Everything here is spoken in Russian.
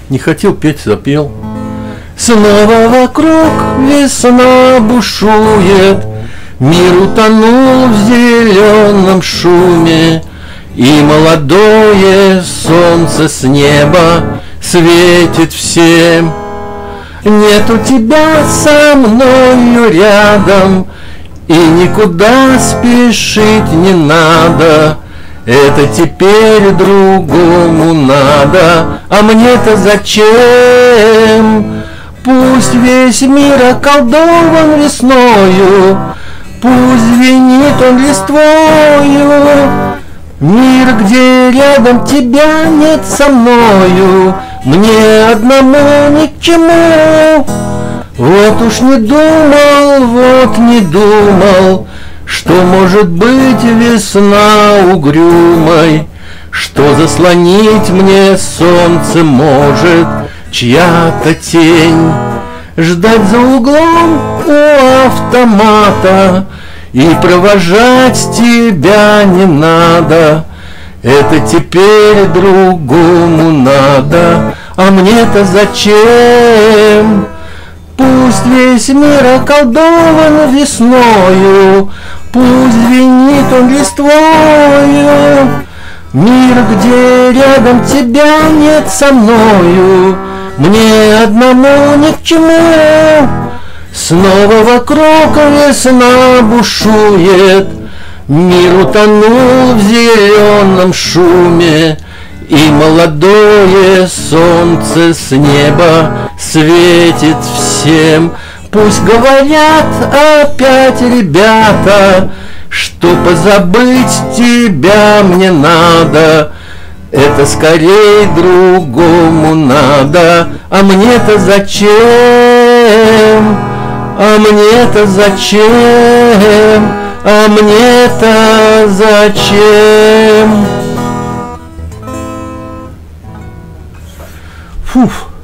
Не хотел петь, запел. Снова вокруг весна бушует, мир утонул в зеленом шуме, и молодое солнце с неба светит всем. Нету тебя со мною рядом, и никуда спешить не надо. Это теперь другому надо, а мне-то зачем? Пусть весь мир околдован весною, пусть звенит он листвою. Мир, где рядом тебя нет со мною, мне одному ни к чему. Вот уж не думал, что может быть весна угрюмой, что заслонить мне солнце может чья-то тень. Ждать за углом у автомата и провожать тебя не надо. Это теперь другому надо, а мне-то зачем? Пусть весь мир околдован весною, пусть звенит он листвою. Мир, где рядом тебя нет со мною, мне одному ни к чему. Снова вокруг весна бушует, мир утонул в зеленом шуме, и молодое солнце с неба светит всем. Пусть говорят опять ребята, что позабыть тебя мне надо. Это скорее другому надо, а мне-то зачем? А мне-то зачем? А мне-то зачем? Фуф.